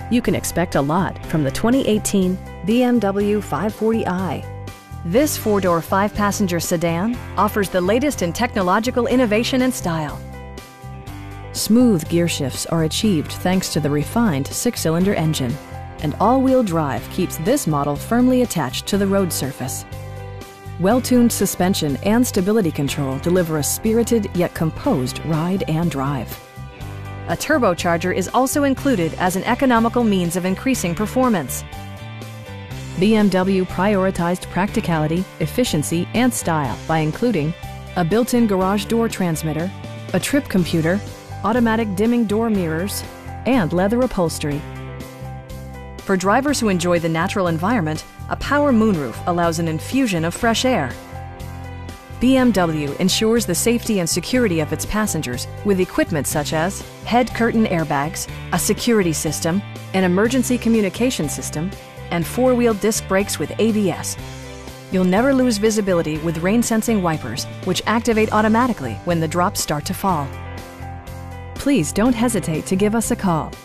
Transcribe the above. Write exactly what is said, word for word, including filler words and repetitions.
You can expect a lot from the twenty eighteen B M W five forty i. This four-door, five-passenger sedan offers the latest in technological innovation and style. Smooth gear shifts are achieved thanks to the refined six-cylinder engine, and all-wheel drive keeps this model firmly attached to the road surface. Well-tuned suspension and stability control deliver a spirited yet composed ride and drive. A turbocharger is also included as an economical means of increasing performance. B M W prioritized practicality, efficiency, and style by including a built-in garage door transmitter, a trip computer, automatic dimming door mirrors, and leather upholstery. For drivers who enjoy the natural environment, a power moonroof allows an infusion of fresh air. B M W ensures the safety and security of its passengers with equipment such as head curtain airbags, a security system, an emergency communication system, and four-wheel disc brakes with A B S. You'll never lose visibility with rain-sensing wipers, which activate automatically when the drops start to fall. Please don't hesitate to give us a call.